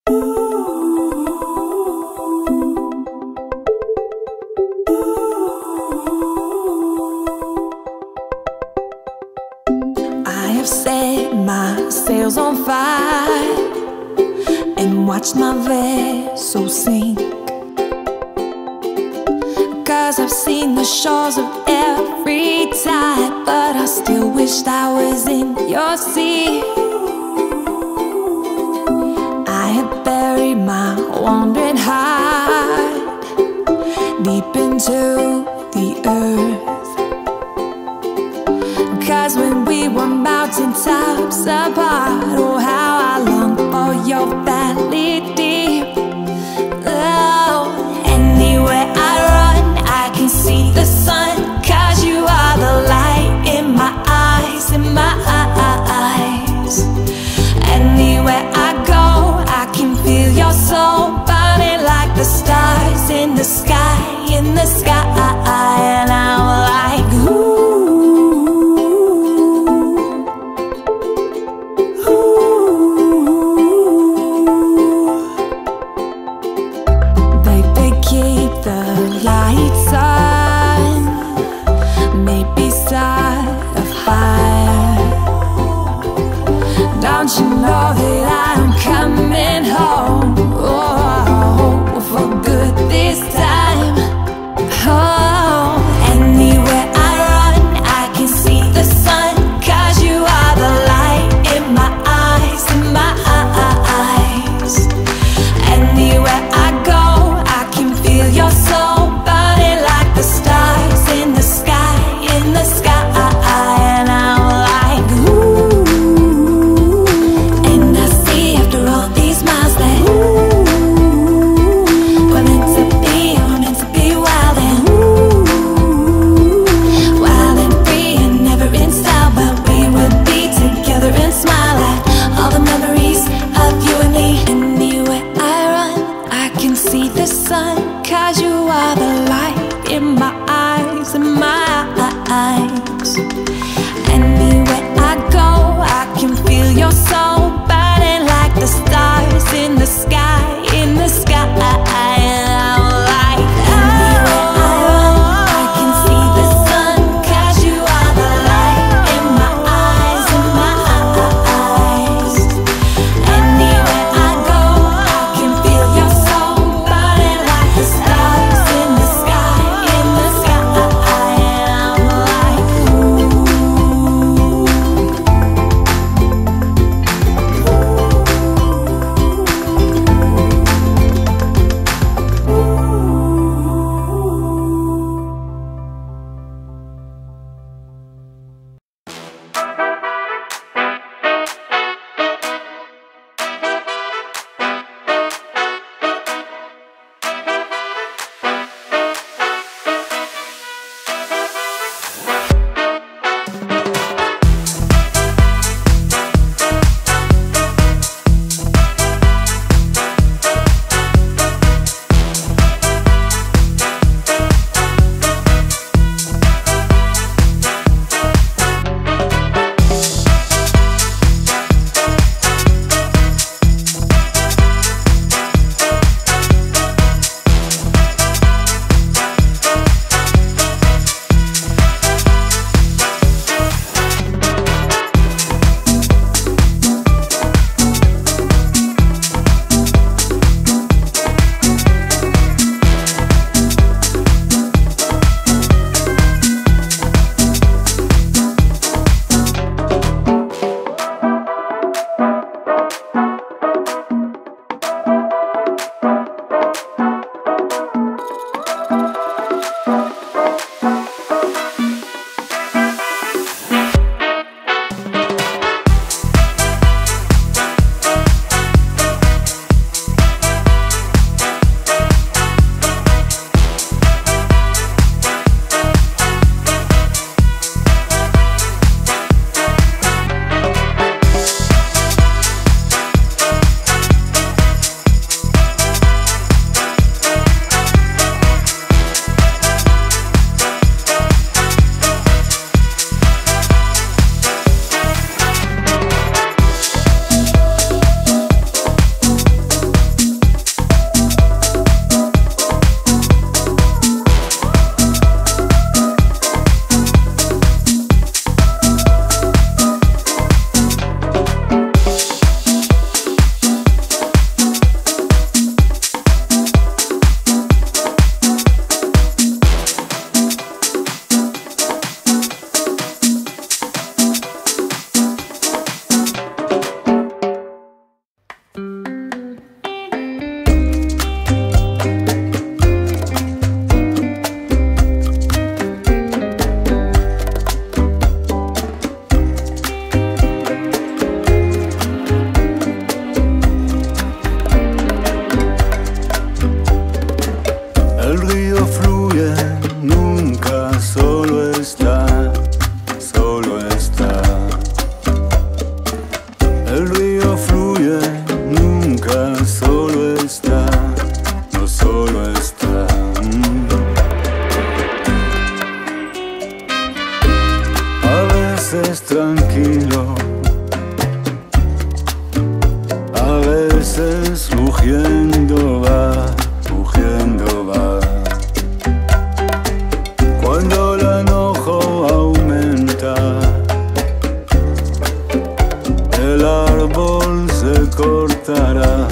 I have set my sails on fire and watched my vessel sink, 'cause I've seen the shores of every tide, but I still wished I was in your sea. I have buried my wandering heart deep into the earth, 'cause when we were mountaintops apart, oh how I long for your valley deep. Oh, anywhere I run I can see the sun, 'cause you are the light in my eyes, in my eyes. Anywhere I go I can feel your soul burning like the stars in the sky, in the sky. And I'm like, ooh, ooh.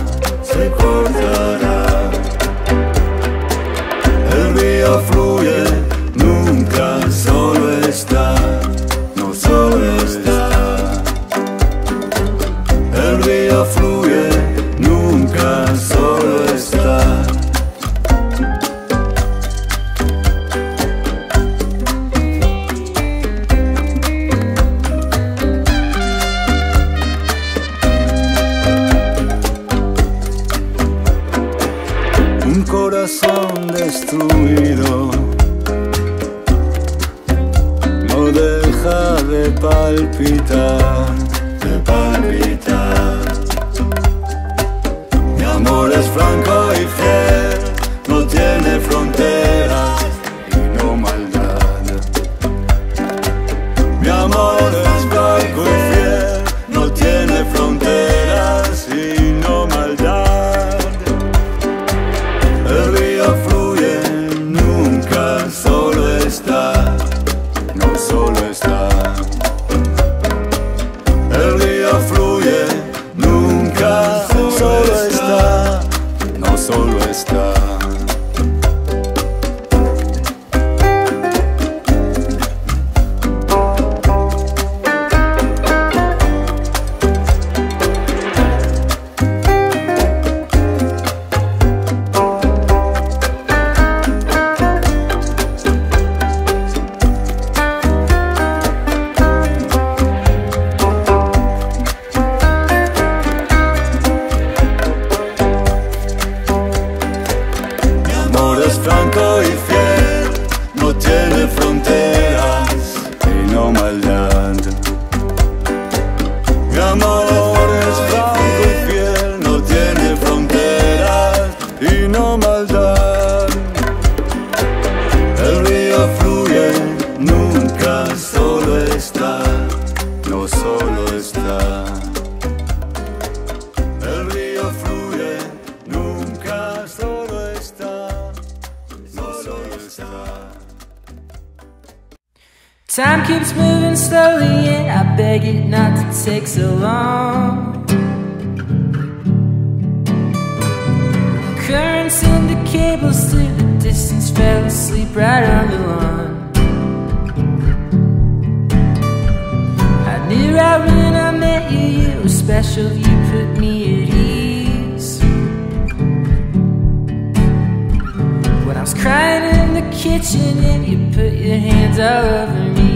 se cortará. El río fluye, nunca solo está, no solo está. El río fluye, nunca solo está. Un corazón destruido no deja de palpitar, de palpitar. Mi amor es franco y fiel, no tiene fronteras y no maldad. Mi amor es franco y fiel, no tiene fronteras y no maldad. El río fluye, nunca solo está, no solo está. El río fluye, nunca solo está, no solo está. Franco y fiel, no tiene fronteras y no maldad. Mi amor es franco y fiel, no tiene fronteras y no maldad. El río fluye, nunca solo está, no solo está. El río fluye, nunca solo está. Time keeps moving slowly and I beg it not to take so long. Currents in the cables through the distance, fell asleep right on the lawn. I knew right when I met you, you were special, you put me at ease. When I was crying in the kitchen and you put your hands all over me.